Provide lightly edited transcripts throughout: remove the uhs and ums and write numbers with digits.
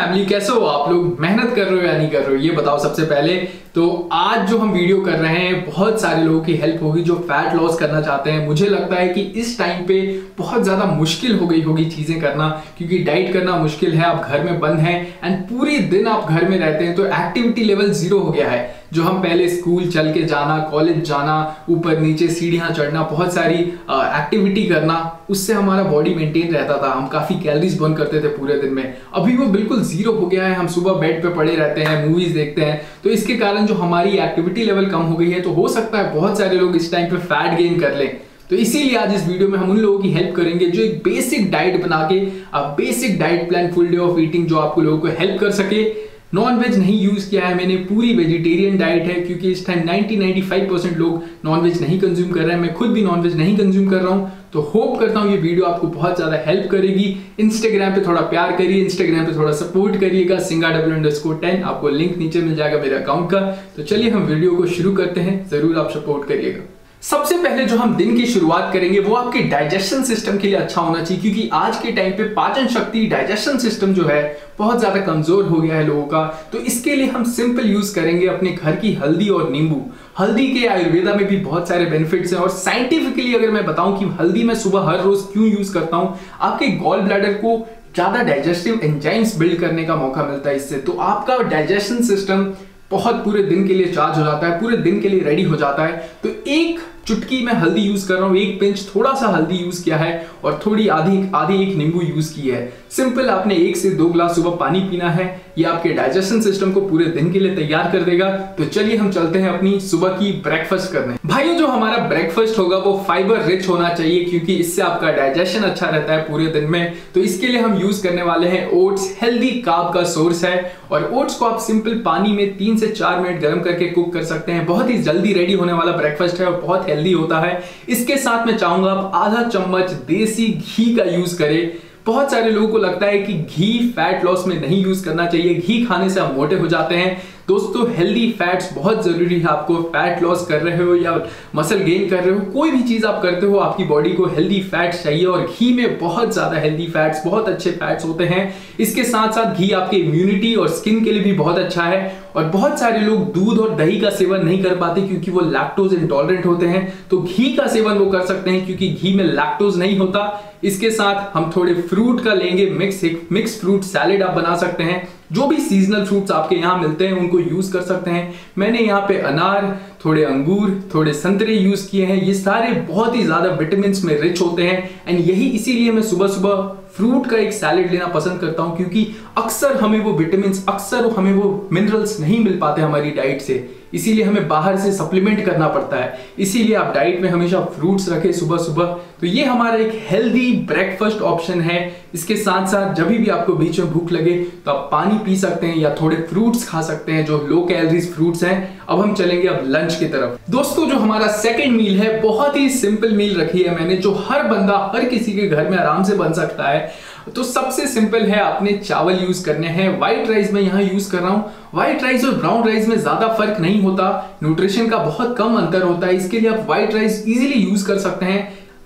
Family, कैसे हो आप लोग? मेहनत कर रहे हो या नहीं कर रहे हो ये बताओ सबसे पहले। तो आज जो हम वीडियो कर रहे हैं बहुत सारे लोगों की हेल्प होगी जो फैट लॉस करना चाहते हैं। मुझे लगता है कि इस टाइम पे बहुत ज्यादा मुश्किल हो गई होगी चीजें करना, क्योंकि डाइट करना मुश्किल है। आप घर में बंद हैं एंड पूरे दिन आप घर में रहते हैं तो एक्टिविटी लेवल जीरो हो गया है। जो हम पहले स्कूल चल के जाना, कॉलेज जाना, ऊपर नीचे सीढ़ियां चढ़ना, बहुत सारी एक्टिविटी करना, उससे हमारा बॉडी मेंटेन रहता था। हम काफी कैलोरीज बर्न करते थे पूरे दिन में। अभी वो बिल्कुल जीरो हो गया है। हम सुबह बेड पे पड़े रहते हैं, मूवीज देखते हैं, तो इसके कारण जो हमारी एक्टिविटी लेवल कम हो गई है। तो हो सकता है बहुत सारे लोग इस टाइम पे फैट गेन कर लें। तो इसीलिए आज इस वीडियो में हम उन लोगों की हेल्प करेंगे जो एक बेसिक डाइट बना के, basic diet plan, full day of eating, जो आपको लोगों को हेल्प कर सके। नॉन वेज नहीं यूज किया है मैंने, पूरी वेजिटेरियन डाइट है, क्योंकि इस टाइम 90-95% लोग नॉन वेज नहीं कंज्यूम कर रहे हैं। मैं खुद भी नॉन वेज नहीं कंज्यूम कर रहा हूं। तो होप करता हूं ये वीडियो आपको बहुत ज्यादा हेल्प करेगी। इंस्टाग्राम पे थोड़ा प्यार करिए, इंस्टाग्राम पे थोड़ा सपोर्ट करिएगा। singa_10 आपको लिंक नीचे मिल जाएगा मेरे अकाउंट का। तो चलिए हम वीडियो को शुरू करते हैं, जरूर आप सपोर्ट करिएगा। सबसे पहले जो हम दिन की शुरुआत करेंगे वो आपके डाइजेशन सिस्टम के लिए अच्छा होना चाहिए, क्योंकि आज के टाइम पे पाचन शक्ति, डाइजेशन सिस्टम जो है बहुत ज्यादा कमजोर हो गया है लोगों का। तो इसके लिए हम सिंपल यूज करेंगे अपने घर की हल्दी और नींबू। हल्दी के आयुर्वेदा में भी बहुत सारे बेनिफिट्स हैं, और साइंटिफिकली अगर मैं बताऊं कि हल्दी मैं सुबह हर रोज क्यों यूज करता हूं, आपके गॉल ब्लैडर को ज्यादा डाइजेस्टिव एंजाइम्स बिल्ड करने का मौका मिलता है इससे। तो आपका डाइजेशन सिस्टम बहुत पूरे दिन के लिए चार्ज हो जाता है, पूरे दिन के लिए रेडी हो जाता है। तो एक चुटकी मैं हल्दी यूज कर रहा हूं, एक पिंच थोड़ा सा हल्दी यूज किया है, और थोड़ी आधी एक नींबू यूज की है। सिंपल आपने 1 से 2 ग्लास सुबह पानी पीना है। ये आपके डाइजेशन सिस्टम को पूरे दिन के लिए तैयार कर देगा। तो चलिए हम चलते हैं अपनी सुबह की ब्रेकफास्ट करने। भाइयों, जो हमारा ब्रेकफास्ट होगा वो फाइबर रिच होना चाहिए, क्योंकि इससे आपका डाइजेशन अच्छा रहता है पूरे दिन में। तो इसके लिए हम यूज करने वाले हैं ओट्स। हेल्दी कार्ब का सोर्स है, और ओट्स को आप सिंपल पानी में 3 से 4 मिनट गर्म करके कुक कर सकते हैं। बहुत ही जल्दी रेडी होने वाला ब्रेकफास्ट है और बहुत हेल्दी होता है। इसके साथ मैं चाहूंगा आप आधा चम्मच देसी घी का यूज करें। बहुत सारे लोगों को लगता है कि घी फैट लॉस में नहीं यूज करना चाहिए, घी खाने से आप मोटे हो जाते हैं। दोस्तों, हेल्दी फैट्स बहुत जरूरी है। आपको फैट लॉस कर रहे हो या मसल गेन कर रहे हो, कोई भी चीज आप करते हो, आपकी बॉडी को हेल्दी फैट्स चाहिए, और घी में बहुत ज्यादा हेल्दी फैट्स, बहुत अच्छे फैट्स होते हैं। इसके साथ साथ घी आपके इम्यूनिटी और स्किन के लिए भी बहुत अच्छा है। और बहुत सारे लोग दूध और दही का सेवन नहीं कर पाते क्योंकि वो लैक्टोज इंटॉलरेंट होते हैं। तो घी का सेवन वो कर सकते हैं, क्योंकि घी में लैक्टोज नहीं होता। इसके साथ हम थोड़े फ्रूट का लेंगे मिक्स फ्रूट सैलेड आप बना सकते हैं। जो भी सीजनल फ्रूट्स आपके यहाँ मिलते हैं उनको यूज कर सकते हैं। मैंने यहाँ पे अनार, थोड़े अंगूर, थोड़े संतरे यूज किए हैं। ये सारे बहुत ही ज्यादा विटामिन में रिच होते हैं, एंड यही इसीलिए मैं सुबह सुबह फ्रूट का एक सैलेड लेना पसंद करता हूं, क्योंकि अक्सर हमें वो विटामिन, अक्सर हमें वो मिनरल्स नहीं मिल पाते हमारी डाइट से। इसीलिए हमें बाहर से सप्लीमेंट करना पड़ता है। इसीलिए आप डाइट में हमेशा फ्रूट्स रखें सुबह सुबह। तो ये हमारा एक हेल्दी ब्रेकफास्ट ऑप्शन है। इसके साथ साथ जब भी आपको बीच में भूख लगे तो आप पानी पी सकते हैं या थोड़े फ्रूट्स खा सकते हैं, जो लो कैलोरीज फ्रूट्स हैं। अब हम चलेंगे अब लंच की तरफ। दोस्तों, जो हमारा सेकंड मील है, बहुत ही सिंपल मील रखी है मैंने, जो हर बंदा, हर किसी के घर में आराम से बन सकता है। तो सबसे सिंपल है, आपने चावल यूज करने हैं। व्हाइट राइस में यहां यूज कर रहा हूं। व्हाइट राइस और ब्राउन राइस में ज्यादा फर्क नहीं होता, न्यूट्रिशन का बहुत कम अंतर होता है। इसके लिए आप व्हाइट राइस इजीली यूज कर सकते हैं।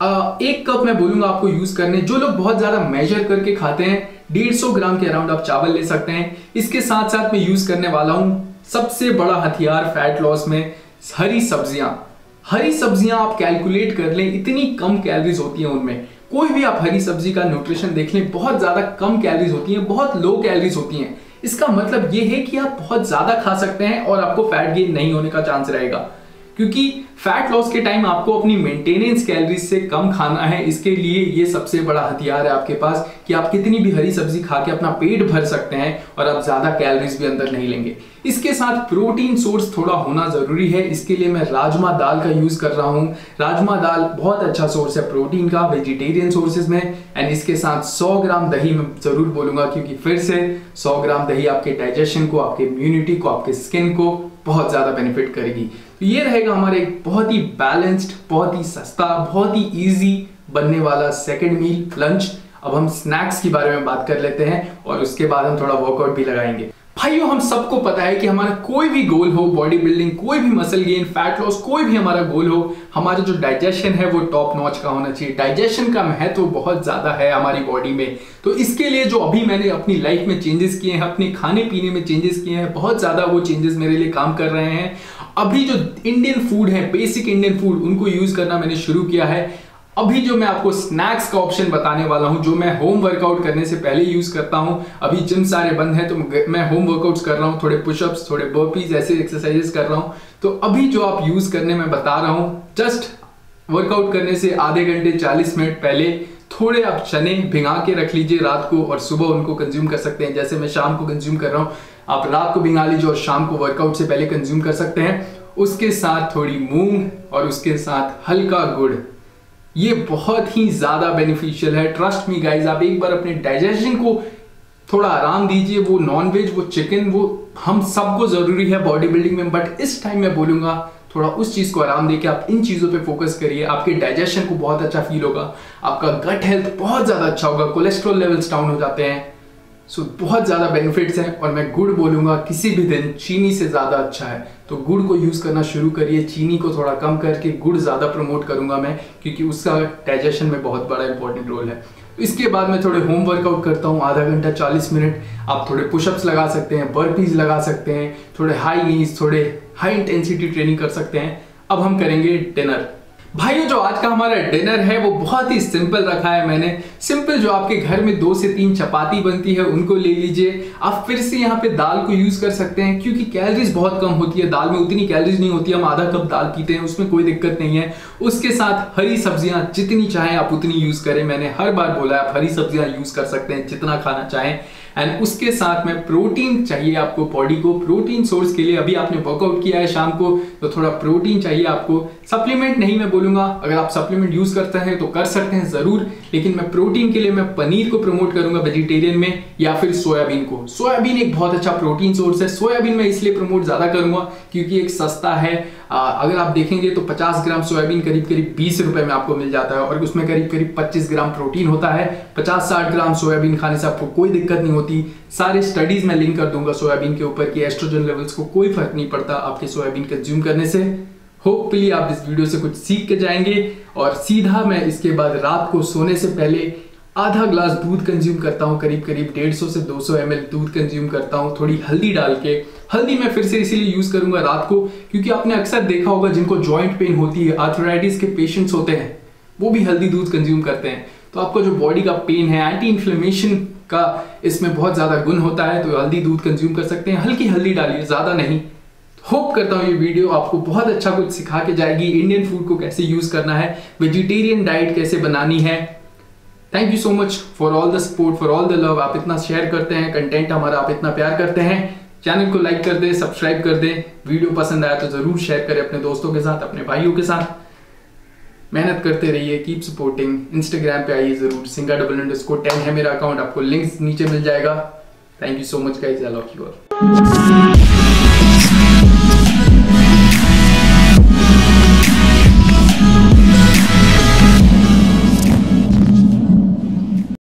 1 कप मैं बोलूंगा आपको यूज करने। जो लोग बहुत ज्यादा मेजर करके खाते हैं, 150 ग्राम के अराउंड आप चावल ले सकते हैं। इसके साथ साथ मैं यूज करने वाला हूं सबसे बड़ा हथियार फैट लॉस में, हरी सब्जियां। हरी सब्जियां आप कैलकुलेट कर लें, इतनी कम कैलोरीज होती हैं उनमें। कोई भी आप हरी सब्जी का न्यूट्रिशन देख लें, बहुत ज्यादा कम कैलोरीज होती हैं, बहुत लो कैलोरीज होती हैं। इसका मतलब ये है कि आप बहुत ज्यादा खा सकते हैं और आपको फैट गेन नहीं होने का चांस रहेगा, क्योंकि फैट लॉस के टाइम आपको अपनी मेंटेनेंस कैलोरीज से कम खाना है। इसके लिए ये सबसे बड़ा हथियार है आपके पास, कि आप कितनी भी हरी सब्जी खा के अपना पेट भर सकते हैं और आप ज्यादा कैलोरीज भी अंदर नहीं लेंगे। इसके साथ प्रोटीन सोर्स थोड़ा होना जरूरी है। इसके लिए मैं राजमा दाल का यूज कर रहा हूं। राजमा दाल बहुत अच्छा सोर्स है प्रोटीन का वेजिटेरियन सोर्सेज में। एंड इसके साथ 100 ग्राम दही मैं जरूर बोलूंगा, क्योंकि फिर से 100 ग्राम दही आपके डाइजेशन को, आपके इम्यूनिटी को, आपके स्किन को बहुत ज्यादा बेनिफिट करेगी। तो ये रहेगा हमारे एक बहुत ही बैलेंस्ड, बहुत ही सस्ता, बहुत ही इजी बनने वाला सेकंड मील लंच। अब हम स्नैक्स के बारे में बात कर लेते हैं और उसके बाद हम थोड़ा वर्कआउट भी लगाएंगे। भाइयों, हम सबको पता है कि हमारा कोई भी गोल हो, बॉडी बिल्डिंग, कोई भी मसल गेन, फैट लॉस, कोई भी हमारा गोल हो, हमारा जो डाइजेशन है वो टॉप नॉच का होना चाहिए। डाइजेशन का महत्व बहुत ज्यादा है हमारी बॉडी में। तो इसके लिए जो अभी मैंने अपनी लाइफ में चेंजेस किए हैं, अपने खाने पीने में चेंजेस किए हैं, बहुत ज्यादा वो चेंजेस मेरे लिए काम कर रहे हैं। अभी जो इंडियन फूड है, बेसिक इंडियन फूड, उनको यूज करना मैंने शुरू किया है। अभी जो मैं आपको स्नैक्स का ऑप्शन बताने वाला हूं, जो मैं होम वर्कआउट करने से पहले यूज करता हूं। अभी जिम सारे बंद हैं तो मैं होम वर्कआउट्स कर रहा हूं, थोड़े पुशअप्स, थोड़े बर्पीज, ऐसे एक्सरसाइजेस कर रहा हूं। तो अभी जो आप यूज करने में बता रहा हूं, जस्ट वर्कआउट करने से आधे घंटे 40 मिनट पहले थोड़े आप चने भिगा के रख लीजिए रात को, और सुबह उनको कंज्यूम कर सकते हैं। जैसे मैं शाम को कंज्यूम कर रहा हूं, आप रात को भिगा लीजिए और शाम को वर्कआउट से पहले कंज्यूम कर सकते हैं। उसके साथ थोड़ी मूंग और उसके साथ हल्का गुड़, ये बहुत ही ज्यादा बेनिफिशियल है। ट्रस्ट मी गाइज, आप एक बार अपने डाइजेशन को थोड़ा आराम दीजिए। वो नॉनवेज, वो चिकन, वो हम सबको जरूरी है बॉडी बिल्डिंग में, बट इस टाइम मैं बोलूंगा थोड़ा उस चीज को आराम देके आप इन चीजों पे फोकस करिए। आपके डाइजेशन को बहुत अच्छा फील होगा, आपका गट हेल्थ बहुत ज्यादा अच्छा होगा, कोलेस्ट्रॉल लेवल्स डाउन हो जाते हैं। सो बहुत ज्यादा बेनिफिट्स हैं। और मैं गुड़ बोलूंगा किसी भी दिन चीनी से ज्यादा अच्छा है, तो गुड़ को यूज करना शुरू करिए। चीनी को थोड़ा कम करके गुड़ ज्यादा प्रमोट करूंगा मैं, क्योंकि उसका डाइजेशन में बहुत बड़ा इंपॉर्टेंट रोल है। इसके बाद मैं थोड़े होम वर्कआउट करता हूँ, आधा घंटा 40 मिनट। आप थोड़े पुशअप्स लगा सकते हैं, बर्पीज लगा सकते हैं, थोड़े हाई नीज, थोड़े हाई इंटेंसिटी ट्रेनिंग कर सकते हैं। अब हम करेंगे डिनर। भाइयों, जो आज का हमारा डिनर है वो बहुत ही सिंपल रखा है मैंने। सिंपल, जो आपके घर में 2 से 3 चपाती बनती है उनको ले लीजिए। आप फिर से यहाँ पे दाल को यूज कर सकते हैं, क्योंकि कैलोरीज बहुत कम होती है दाल में, उतनी कैलोरीज नहीं होती। हम आधा कप दाल पीते हैं, उसमें कोई दिक्कत नहीं है। उसके साथ हरी सब्जियां जितनी चाहें आप उतनी यूज करें। मैंने हर बार बोला है, आप हरी सब्जियां यूज कर सकते हैं जितना खाना चाहें। एंड उसके साथ में प्रोटीन चाहिए आपको बॉडी को, प्रोटीन सोर्स के लिए। अभी आपने वर्कआउट किया है शाम को, तो थोड़ा प्रोटीन चाहिए आपको। सप्लीमेंट नहीं मैं बोलूंगा, अगर आप सप्लीमेंट यूज करते हैं तो कर सकते हैं जरूर, लेकिन मैं प्रोटीन के लिए मैं पनीर को प्रमोट करूंगा वेजिटेरियन में, या फिर सोयाबीन को। सोयाबीन एक बहुत अच्छा प्रोटीन सोर्स है। सोयाबीन मैं इसलिए प्रमोट ज्यादा करूंगा क्योंकि एक सस्ता है। अगर आप देखेंगे तो 50 ग्राम सोयाबीन करीब करीब 20 रुपए में आपको मिल जाता है, और उसमें करीब करीब 25 ग्राम प्रोटीन होता है। 50-60 ग्राम सोयाबीन खाने से आपको कोई दिक्कत नहीं होती। सारे स्टडीज में लिंक कर दूंगा सोयाबीन के ऊपर कि एस्ट्रोजन लेवल्स को कोई फर्क नहीं पड़ता आपके सोयाबीन कंज्यूम करने से। होपफुली आप इस वीडियो से कुछ सीख के जाएंगे। और सीधा मैं इसके बाद रात को सोने से पहले आधा ग्लास दूध कंज्यूम करता हूँ, करीब करीब 150 से 200 ml दूध कंज्यूम करता हूँ, थोड़ी हल्दी डाल के। हल्दी मैं फिर से इसीलिए यूज करूंगा रात को, क्योंकि आपने अक्सर देखा होगा जिनको जॉइंट पेन होती है, आर्थराइटिस के पेशेंट्स होते हैं, वो भी हल्दी दूध कंज्यूम करते हैं। तो आपका जो बॉडी का पेन है, एंटी इन्फ्लेमेशन का इसमें बहुत ज्यादा गुण होता है, तो हल्दी दूध कंज्यूम कर सकते हैं। हल्की हल्दी डालिए, ज्यादा नहीं। होप करता हूँ ये वीडियो आपको बहुत अच्छा कुछ सिखा के जाएगी। इंडियन फूड को कैसे यूज करना है, वेजिटेरियन डाइट कैसे बनानी है। Thank you so much for all the support, for all the love. आप इतना शेयर करते हैं कंटेंट हमारा, आप इतना प्यार करते हैं। चैनल को लाइक कर दे, सब्सक्राइब कर दे। वीडियो पसंद आया तो जरूर शेयर करें अपने दोस्तों के साथ, अपने भाइयों के साथ। मेहनत करते रहिए, कीप सपोर्टिंग। इंस्टाग्राम पे आइए जरूर, singa_10 है मेरा अकाउंट, आपको लिंक्स नीचे मिल जाएगा। Thank you so much guys, I love you all.